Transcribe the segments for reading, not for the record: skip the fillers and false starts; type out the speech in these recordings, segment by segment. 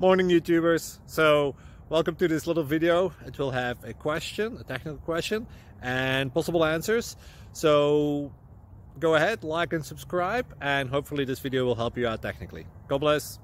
Morning YouTubers. So welcome to this little video. It will have a question, a technical question, and possible answers. So go ahead, like and subscribe, and hopefully this video will help you out technically. God bless.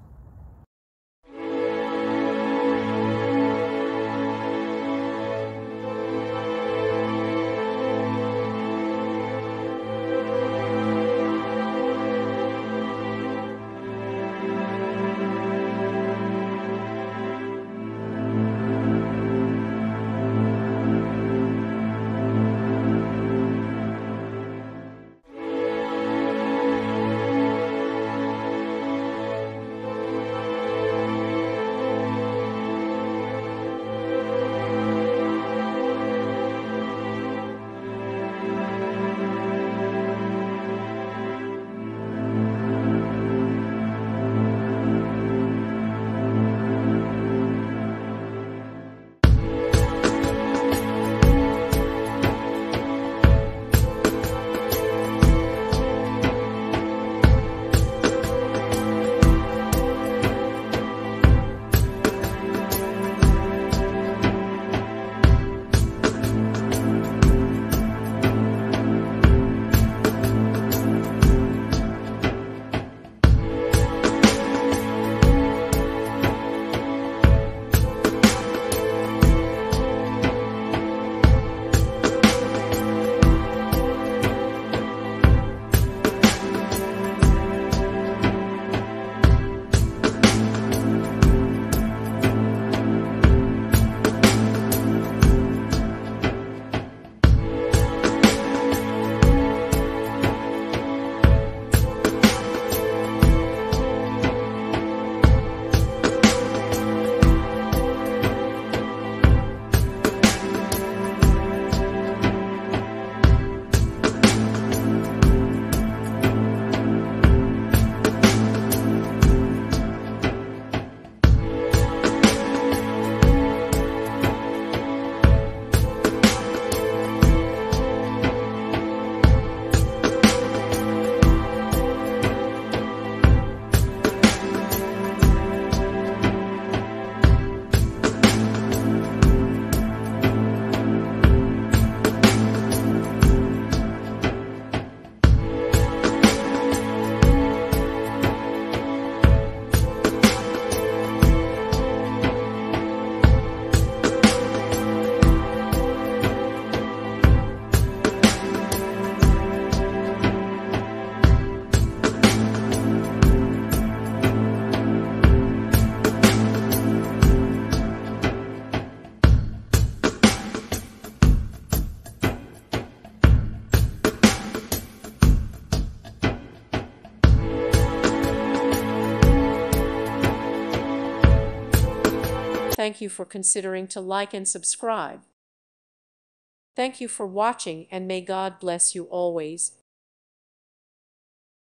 Thank you for considering to like and subscribe. Thank you for watching, and may God bless you always.